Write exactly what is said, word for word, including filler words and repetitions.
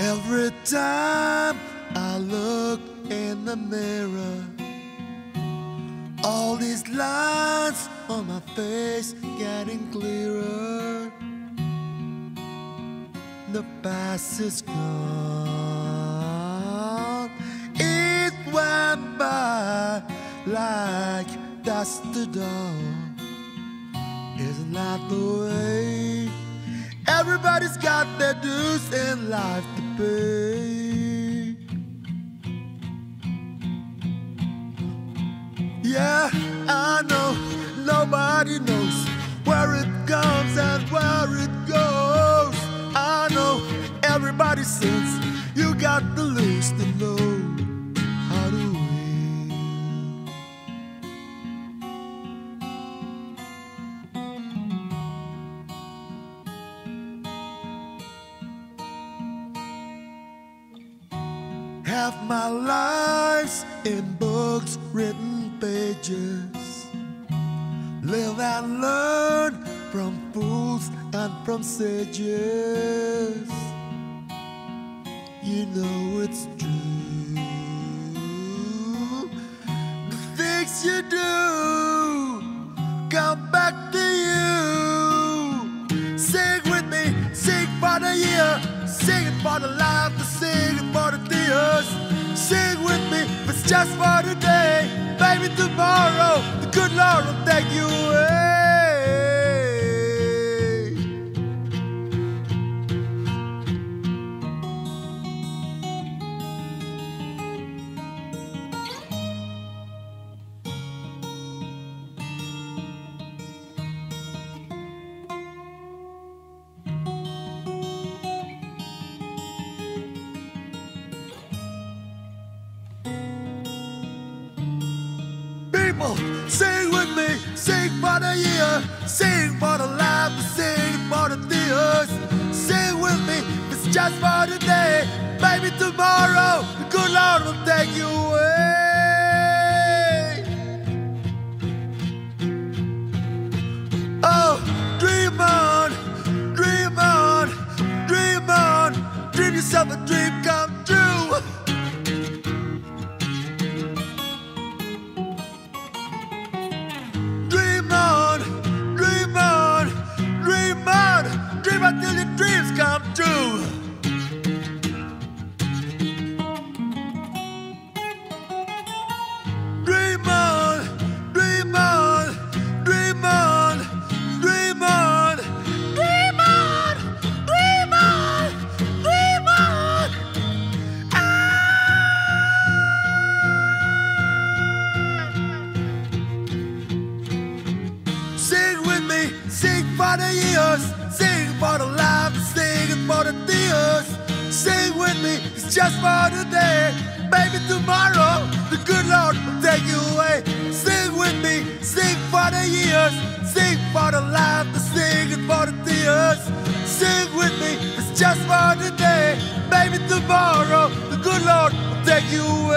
Every time I look in the mirror, all these lines on my face getting clearer. The past is gone. It went by like dust to dawn. Isn't that the way? Everybody's got their dues in life to pay. Yeah, I know nobody knows where it comes and where it goes. I know everybody says you got the least to know how to win. Half my life's in books, written pages. Live and learn from fools and from sages. You know it's true. The things you do come back to you. Sing with me, sing for the year, sing it for the life, sing it for the tears. Sing with me, if it's just for today, baby, tomorrow the good Lord will take you away. Sing with me, sing for the year, sing for the life, sing for the tears. Sing with me, it's just for the day, baby, tomorrow the good Lord will take you away. Oh, dream on, dream on, dream on, dream yourself a dream come true. Until your dreams come true. Dream on, dream on, dream on, dream on, dream on, dream on, dream on. Ah! Sing with me, sing for the years. Sing for the life, sing for the tears. Sing with me, it's just for the day. Baby, tomorrow, the good Lord will take you away. Sing with me, sing for the years. Sing for the life, sing for the tears. Sing with me, it's just for the day. Baby, tomorrow, the good Lord will take you away.